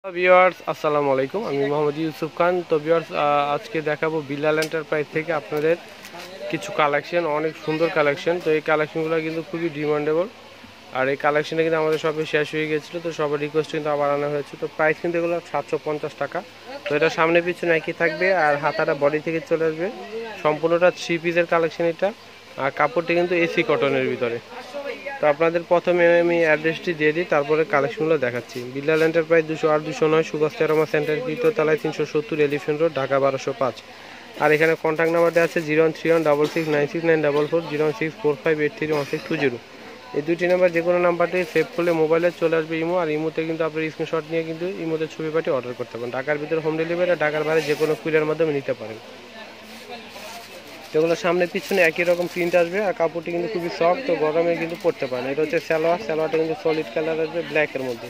Viewers আসসালামু আলাইকুম, আমি মোহাম্মদ ইউসুফ খান। তো ভিউয়ার্স আজকে দেখাবো বিলাল এন্টারপ্রাইজ থেকে আপনাদের কিছু কালেকশন, অনেক সুন্দর কালেকশন। তো এই কালেকশনগুলো কিন্তু খুবই ডিমান্ডেবল, আর এই কালেকশনটা কিন্তু আমাদের সবে শেষ হয়ে গেছিলো, তো সবার রিকোয়েস্ট কিন্তু আবার আনা হয়েছে। তো প্রাইস কিন্তু এগুলো 750 টাকা। তো এটা সামনে পিছনে একই থাকবে, আর হাতাটা বডি থেকে চলে আসবে। সম্পূর্ণটা 3 পিসের কালেকশন এটা, আর কাপড়টি কিন্তু এসি কটনের ভিতরে। তো আপনাদের প্রথমে আমি অ্যাড্রেসটি দিয়ে দিই, তারপরে কালেকশনগুলো দেখাচ্ছি। Bilal enterprise 208 209 Subhash aroma centre, তৃতীয় তলায়, 370 এলিফেন্ট রোড, ঢাকা 1205। আর এখানে কন্ট্যাক্ট নাম্বার দেওয়া আছে 013166969440, 0645831620। এই দুটি নাম্বার যে কোনো নাম্বারটি সেভ করলে মোবাইলে চলে আসবে ইমো, আর ইমোতে কিন্তু আপনার স্ক্রিনশট নিয়ে কিন্তু ইমোতে ছবি পাঠিয়ে অর্ডার করতে পারেন। ঢাকার ভিতরে হোম ডেলিভারি, ঢাকার বাইরে যে কোনো কুরিয়ার মাধ্যমে নিতে পারেন। যেগুলো সামনে পিছনে একই রকম প্রিন্ট আসবে, আর কাপড়টি কিন্তু খুবই সফট, তো গরমে কিন্তু পরতে পারেন। এটা হচ্ছে সালোয়ারটা কিন্তু সলিড কালার আসবে ব্ল্যাকের মধ্যে।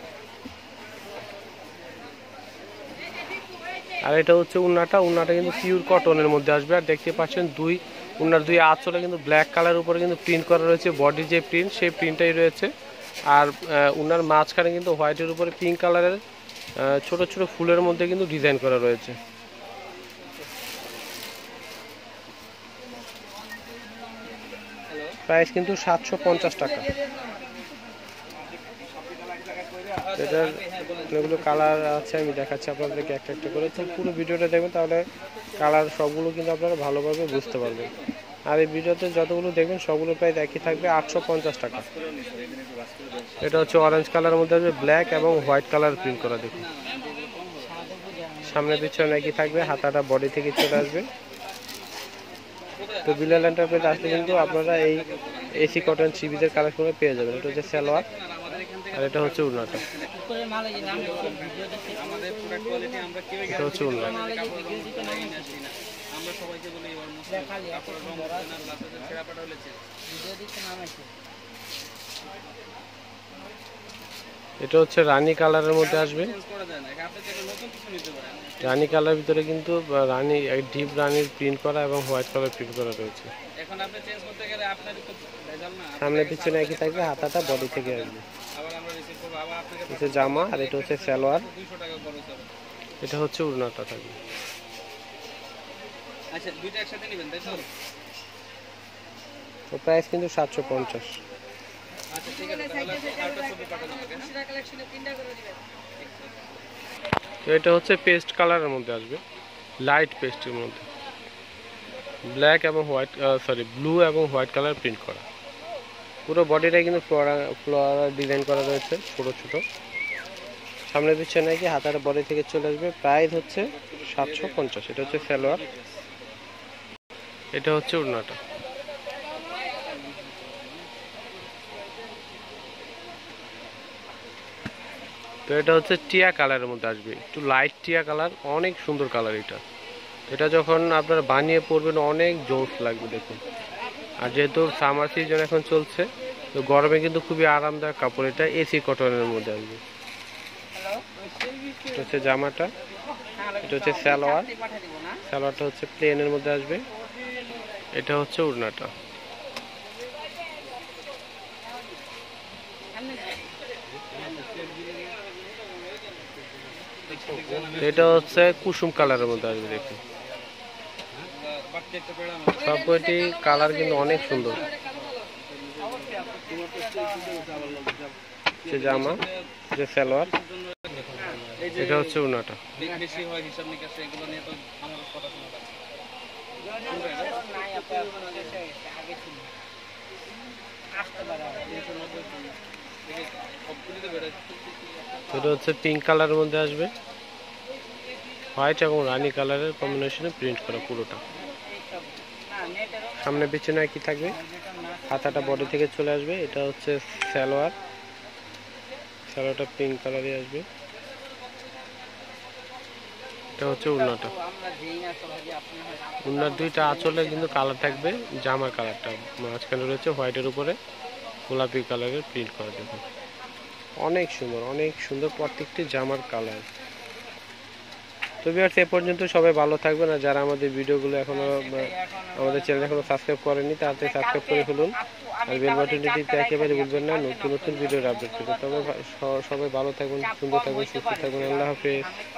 আর এটা হচ্ছে উন্নাটা কিন্তু পিওর কটনের মধ্যে আসবে। আর দেখতে পাচ্ছেন উন্নার দুই আঁচলে কিন্তু ব্ল্যাক কালারের উপরে কিন্তু প্রিন্ট করা রয়েছে, বডির যে প্রিন্ট সেই প্রিন্টটাই রয়েছে। আর উন্নার মাঝখানে কিন্তু হোয়াইটের উপরে পিঙ্ক কালারের ছোট ছোট ফুলের মধ্যে কিন্তু ডিজাইন করা রয়েছে। প্রাইস কিন্তু 750 টাকা। এটার অনেকগুলো কালার আছে, আমি দেখাচ্ছি আপনাদেরকে একটা একটা করে। তো পুরো ভিডিওটা দেখবেন, তাহলে কালার সবগুলো কিন্তু আপনারা ভালোভাবে বুঝতে পারবেন। আর এই ভিডিওতে যতগুলো দেখবেন সবগুলো প্রায় একই থাকবে, 850 টাকা। এটা হচ্ছে অরেঞ্জ কালারের মধ্যে আসবে, ব্ল্যাক এবং হোয়াইট কালার প্রিন্ট করা। দেখুন সামনে পিছনে একই থাকবে, হাতাটা বডি থেকে চলে আসবে। তো বিলাল এন্টারপ্রাইজ আসলে কিন্তু আপনারা এই এসি কটন সিবিজের কালেকশনে পেয়ে যাবেন। এটা হচ্ছে সালোয়ার, আর এটা হচ্ছে উন্নাটা। এটা হচ্ছে উন্না। এটা হচ্ছে রানী কালারের মধ্যে আসবে। রানী কালার ভিতরে কিন্তু রানী ডিপ রানীর প্রিন্ট করা এবং হোয়াইট কালার প্রিন্ট করা রয়েছে। সামনে পিছনে একই থাকবে, হাতাটা বডি থেকে আসবে। এটা জামা, আর এটা হচ্ছে সালোয়ার, এটা হচ্ছে উড়নাটা থাকবে। তো প্রাইস কিন্তু 750। তো এটা হচ্ছে পেস্ট কালারের মধ্যে আসবে, লাইট পেস্টের মধ্যে ব্ল্যাক এবং হোয়াইট ব্লু এবং হোয়াইট কালার প্রিন্ট করা। পুরো বডিটাই কিন্তু ফ্লোরাল ডিজাইন করা রয়েছে ছোট ছোট। সামনে পিছনে নাকি হাতার বডি থেকে চলে আসবে। প্রাইস হচ্ছে 750। এটা হচ্ছে সালোয়ার, এটা হচ্ছে উড়নাটা। তো এটা হচ্ছে টিয়া কালারের মধ্যে আসবে, একটু লাইট টিয়া কালার, অনেক সুন্দর কালার এটা। এটা যখন আপনারা বানিয়ে পরবেন অনেক জোস লাগবে দেখুন। আর যেহেতু সামার সিজন এখন চলছে, তো গরমে কিন্তু খুবই আরামদায়ক কাপড়। এটা এসি কটনের মধ্যে আসবে। এটা হচ্ছে জামাটা, এটা হচ্ছে সালোয়ারটা হচ্ছে প্লেনের মধ্যে আসবে। এটা হচ্ছে উড়নাটা। এটা হচ্ছে কুসুম কালারের মধ্যে আসবে। দেখুন সবকটি কালার কিন্তু অনেক সুন্দর। জামা, যে সালোয়ার, এটা হচ্ছে উড়নাটা। এটা হচ্ছে পিঙ্ক কালারের মধ্যে আসবে, হোয়াইট এবং রানী কালারের কম্বিনেশনে প্রিন্ট করা পুরোটা। সামনে পিছনে একই থাকবে, হাতাটা বডি থেকে চলে আসবে। এটা হচ্ছে সালোয়ারটা পিঙ্ক কালারে আসবে। এটা হচ্ছে উড়নাটা। উড়নার দুইটা আঁচলে কিন্তু কালার থাকবে, জামার কালারটা মাঝখানে রয়েছে হোয়াইটের উপরে গোলাপি কালারের প্রিন্ট করা। দেখুন অনেক সুন্দর, অনেক সুন্দর প্রত্যেকটি জামার কালার। তো ভিউয়ার্স এ পর্যন্ত সবাই ভালো থাকবেন, আর যারা আমাদের ভিডিওগুলো এখনো আমাদের চ্যানেল এখনো সাবস্ক্রাইব করেনি তাড়াতাড়ি সাবস্ক্রাইব করে ফেলুন, আর বেল বাটনটি টিপতে একেবারে ভুলবেন না নতুন নতুন ভিডিওর আপডেট পেতে। তবে সবাই ভালো থাকবেন, সুন্দর থাকবেন, সুস্থ থাকবেন। আল্লাহ হাফেজ।